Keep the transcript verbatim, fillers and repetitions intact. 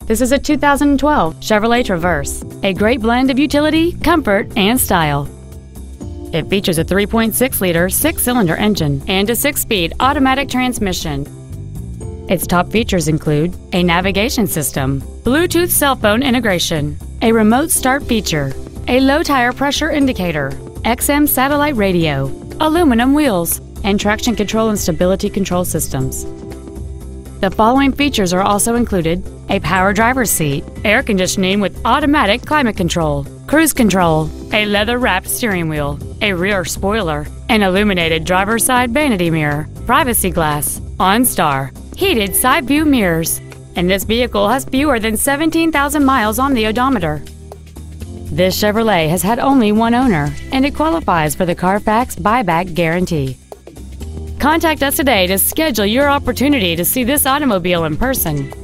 This is a two thousand twelve Chevrolet Traverse, a great blend of utility, comfort, and style. It features a three point six liter six-cylinder engine and a six-speed automatic transmission. Its top features include a navigation system, Bluetooth cell phone integration, a remote start feature, a low tire pressure indicator, X M satellite radio, aluminum wheels, and traction control and stability control systems. The following features are also included: a power driver's seat, air conditioning with automatic climate control, cruise control, a leather-wrapped steering wheel, a rear spoiler, an illuminated driver's side vanity mirror, privacy glass, OnStar, heated side view mirrors, and this vehicle has fewer than seventeen thousand miles on the odometer. This Chevrolet has had only one owner, and it qualifies for the Carfax buyback guarantee. Contact us today to schedule your opportunity to see this automobile in person.